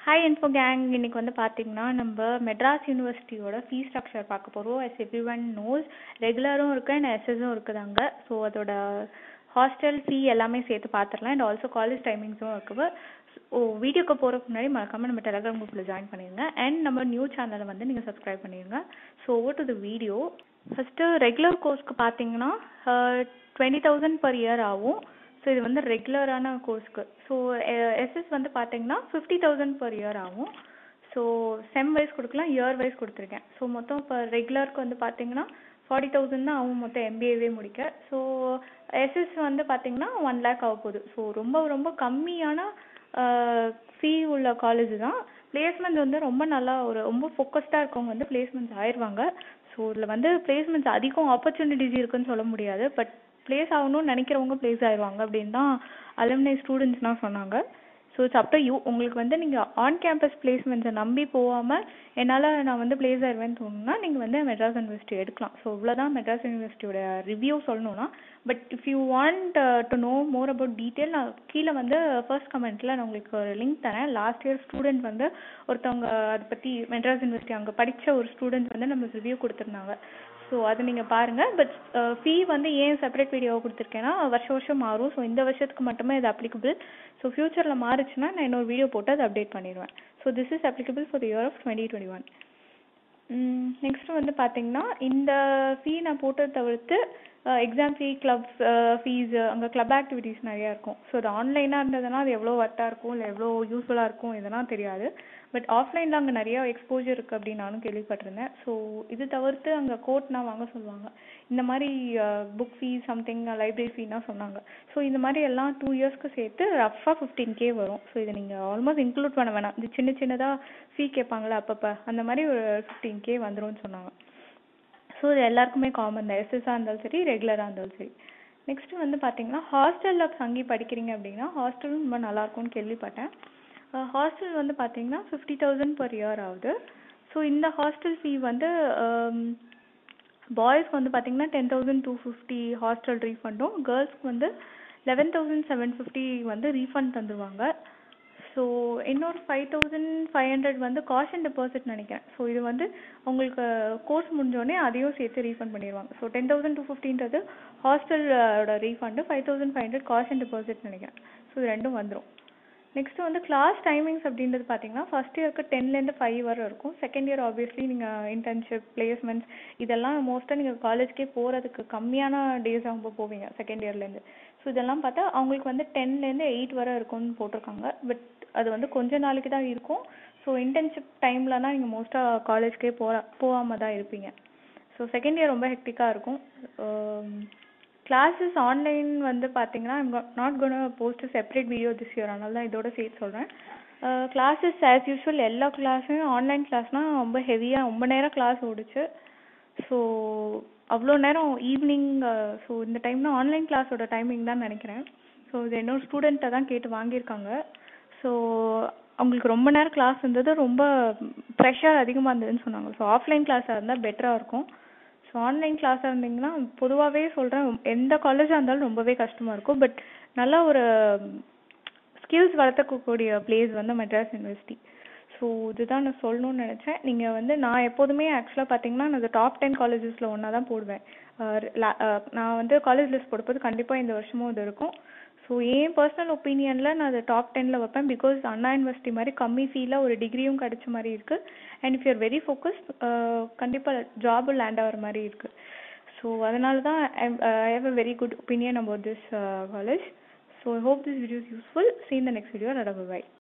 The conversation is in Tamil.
Hi info gang. இன்னைக்கு வந்து பார்த்தீங்கன்னா நம்ம மெட்ராஸ் யூனிவர்சிட்டியோட ஃபீஸ் ஸ்ட்ரக்சர் பார்க்க போகிறோம். எஸ் எவ்ரி ஒன் நோஸ், ரெகுலரும் இருக்குது அண்ட் எஸ்எஸும் இருக்குது அங்கே. ஸோ அதோட ஹாஸ்டல் ஃபீ எல்லாமே சேர்த்து பார்த்துடலாம். அண்ட் ஆல்சோ காலேஜ் டைமிங்ஸும் இருக்குது. வீடியோக்கு போகிறதுக்கு முன்னாடி மறக்காமல் நம்ம டெலிகிராம் குரூப்பில் ஜாயின் பண்ணிடுங்க. அண்ட் நம்ம நியூ சேனலை வந்து நீங்கள் சப்ஸ்கிரைப் பண்ணிடுங்க. So over to the video. First regular கோர்ஸ்க்கு பார்த்தீங்கன்னா 20,000 per year ஆகும். ஸோ இது வந்து ரெகுலரான கோர்ஸ்க்கு. ஸோ எஸ்எஸ் வந்து பார்த்தீங்கன்னா 50,000 per year ஆகும். ஸோ செம் வைஸ் கொடுக்கலாம், இயர் வைஸ் கொடுத்துருக்கேன். ஸோ மொத்தம் இப்போ ரெகுலருக்கு வந்து பார்த்தீங்கன்னா 40,000 தான் ஆகும் மொத்தம் எம்பிஏவே முடிக்க. ஸோ எஸ்எஸ் வந்து பார்த்தீங்கன்னா 1 lakh ஆக போகுது. ஸோ ரொம்ப ரொம்ப கம்மியான ஃபீ உள்ள காலேஜ் தான். பிளேஸ்மெண்ட் வந்து ரொம்ப நல்லா ரொம்ப ஃபோக்கஸ்டாக இருக்கவங்க வந்து பிளேஸ்மெண்ட்ஸ் ஆயிடுவாங்க. ஸோ இதில் வந்து பிளேஸ்மெண்ட்ஸ் அதிகம் ஆப்பர்ச்சுனிட்டிஸ் இருக்குன்னு சொல்ல முடியாது. பட் பிளேஸ் ஆகணும்னு நினைக்கிறவங்க பிளேஸ் ஆயிடுவாங்க அப்படின்னு தான் அலுமினி ஸ்டூடெண்ட்ஸ்லாம் சொன்னாங்க. So it's up to you. உங்களுக்கு வந்து நீங்கள் ஆன் கேம்பஸ் பிளேஸ்மெண்ட்ஸை நம்பி போகாமல் நான் வந்து பிளேஸ் ஆயிடுவேன்னு தோணுன்னா நீங்கள் வந்து மெட்ராஸ் யூனிவர்சிட்டி எடுக்கலாம். ஸோ இவ்வளோதான் மெட்ராஸ் யூனிவர்சிட்டியோட ரிவ்யூ சொல்லணும்னா. But if you want to know more about detail, நான் கீழே வந்து ஃபர்ஸ்ட் கமெண்ட்டில் நான் உங்களுக்கு ஒரு லிங்க் தரேன். லாஸ்ட் இயர் ஸ்டூடெண்ட் வந்து ஒருத்தவங்க அதை பற்றி மெட்ராஸ் யூனிவர்சிட்டி அங்கே படித்த ஒரு ஸ்டூடெண்ட் வந்து நம்மளுக்கு ரிவ்யூ கொடுத்துருந்தாங்க. ஸோ அதை நீங்கள் பாருங்கள். பட் ஃபீ வந்து ஏன் செப்பரேட் வீடியோவை கொடுத்துருக்கேன்னா வருஷம் மாறும். ஸோ இந்த வருஷத்துக்கு மட்டுமே இது அப்ளிகபிள். ஸோ ஃப்யூச்சரில் மாறுச்சுன்னா நான் இன்னொரு வீடியோ போட்டு அதை அப்டேட் பண்ணிடுவேன். So this is applicable for the year of 2021. Next வந்து பார்த்தீங்கன்னா இந்த ஃபீ நான் போட்டதை தவிர்த்து எக்ஸாம் ஃபீ, கிளப் ஃபீஸு, அங்கே கிளப் ஆக்டிவிட்டீஸ் நிறையா இருக்கும். ஸோ அது ஆன்லைனாக இருந்ததுன்னா அது எவ்வளோ ஒர்த்தாக இருக்கும், இல்லை எவ்வளோ யூஸ்ஃபுல்லாக இருக்கும் இதெல்லாம் தெரியாது. பட் ஆஃப்லைனில் அங்கே நிறையா எக்ஸ்போஜர் இருக்குது அப்படின்னு நானும் கேள்விப்பட்டிருந்தேன். ஸோ இது தவிர்த்து அங்கே கோட்னா வாங்க சொல்லுவாங்க. இந்த மாதிரி புக் ஃபீஸ் சம்திங் லைப்ரரி ஃபீனா சொன்னாங்க. ஸோ இந்த மாதிரி எல்லாம் 2 இயர்ஸ்க்கு சேர்த்து ரஃபாக 15K வரும். ஸோ இதை நீங்கள் ஆல்மோஸ்ட் இன்க்ளூட் பண்ண வேணாம். இது சின்னதாக ஃபீ கேட்பாங்களா அப்பப்போ, அந்த மாதிரி ஒரு 15K வந்துரும்னு சொன்னாங்க. ஸோ இது எல்லாருக்குமே காமன் தான், எஸ்எஸ்ஸாக இருந்தாலும் சரி ரெகுலராக இருந்தாலும் சரி. நெக்ஸ்ட்டு வந்து பார்த்தீங்கன்னா ஹாஸ்டலில் தங்கி படிக்கிறீங்க அப்படின்னா ஹாஸ்டலும் ரொம்ப நல்லாயிருக்கும்னு கேள்விப்பட்டேன். ஹாஸ்டல் வந்து பார்த்தீங்கன்னா 50,000 per year ஆகுது. ஸோ இந்த ஹாஸ்டல் ஃபீ வந்து பாய்ஸ்க்கு வந்து பார்த்தீங்கன்னா 10,250 ஹாஸ்டல் ரீஃபண்டும், கேர்ள்ஸ்க்கு வந்து 11,750 வந்து ரீஃபண்ட் தந்துடுவாங்க. ஸோ இன்னொரு 5,500 வந்து காஷன் டெபாசிட் நினைக்கிறேன். ஸோ இது வந்து உங்களுக்கு கோர்ஸ் முடிஞ்சோடனே அதையும் சேர்த்து ரீஃபண்ட் பண்ணிடுவாங்க. ஸோ 10,250ன்றது ஹாஸ்டலோட ரீஃபண்டு, 5,500 காஷன் டெபாசிட் நினைக்கிறேன். ஸோ இது ரெண்டும் வந்துடும். நெக்ஸ்ட்டு வந்து கிளாஸ் டைமிங்ஸ் அப்படின்றது பார்த்தீங்கன்னா ஃபஸ்ட் இயருக்கு 10லேருந்து 5 வரை இருக்கும். செகண்ட் இயர் ஆப்வியஸ்லி நீங்கள் இன்டர்ன்ஷிப், பிளேஸ்மெண்ட்ஸ் இதெல்லாம் மோஸ்ட்டாக நீங்கள் காலேஜ்க்கே போகிறதுக்கு கம்மியான டேஸ் அவங்க போவீங்க செகண்ட் இயர்லேருந்து. ஸோ இதெல்லாம் பார்த்தா அவங்களுக்கு வந்து 10லேருந்து 8 வரை இருக்கும்னு போட்டிருக்காங்க. பட் அது வந்து கொஞ்ச நாளைக்கு தான் இருக்கும். ஸோ இன்டர்ன்ஷிப் டைம்லனா நீங்கள் மோஸ்ட்டாக காலேஜ்க்கே போகாமல் தான் இருப்பீங்க. ஸோ செகண்ட் இயர் ரொம்ப ஹெக்டிக்காக இருக்கும். கிளாஸஸ் ஆன்லைன் வந்து பார்த்தீங்கன்னா not gonna post separate video this year, அதனால தான் இதோட சேர்த்து சொல்கிறேன். கிளாஸஸ் ஆஸ் யூஸ்வல் எல்லா கிளாஸுமே ஆன்லைன் கிளாஸ்னால் ரொம்ப ஹெவியாக ரொம்ப நேரம் கிளாஸ் ஓடிச்சு. ஸோ அவ்வளோ நேரம் ஈவினிங், ஸோ இந்த டைம்னா ஆன்லைன் கிளாஸோட டைமிங் தான் நினைக்கிறேன். ஸோ இது இன்னொரு ஸ்டூடெண்ட்டை தான் கேட்டு வாங்கியிருக்காங்க. ஸோ அவங்களுக்கு ரொம்ப நேரம் கிளாஸ் இருந்தது, ரொம்ப ப்ரெஷர் அதிகமாக இருந்ததுன்னு சொன்னாங்க. ஸோ ஆஃப்லைன் கிளாஸாக இருந்தால் பெட்டராக இருக்கும். ஸோ ஆன்லைன் கிளாஸாக இருந்தீங்கன்னா பொதுவாகவே சொல்கிறேன், எந்த காலேஜாக இருந்தாலும் ரொம்பவே கஷ்டமாக இருக்கும். பட் நல்ல ஒரு ஸ்கில்ஸ் வளர்த்துக்கக்கூடிய பிளேஸ் வந்து மெட்ராஸ் யூனிவர்சிட்டி. ஸோ இதுதான் நான் சொல்லணும்னு நினச்சேன். நீங்கள் வந்து நான் எப்போதுமே ஆக்சுவலாக பார்த்தீங்கன்னா நான் டாப் 10 காலேஜஸில் ஒன்றா தான் போடுவேன். நான் வந்து காலேஜ் லிஸ்ட் போடும்போது கண்டிப்பாக இந்த வருஷமும் இது இருக்கும். ஸோ என் பர்சனல் ஒப்பீனியனில் நான் அதை டாப் 10ல் வைப்பேன். பிகாஸ் அண்ணா யூனிவர்சிட்டி மாதிரி கம்மி ஃபீல ஒரு டிகிரியும் கிடைச்ச மாதிரி இருக்குது. And if you're very focused கண்டிப்பாக ஜாபும் லேண்ட் ஆகிற மாதிரி இருக்குது. ஸோ அதனால தான் I have a very good opinion about this college. So I hope this video is useful. See you in the next video. Bye.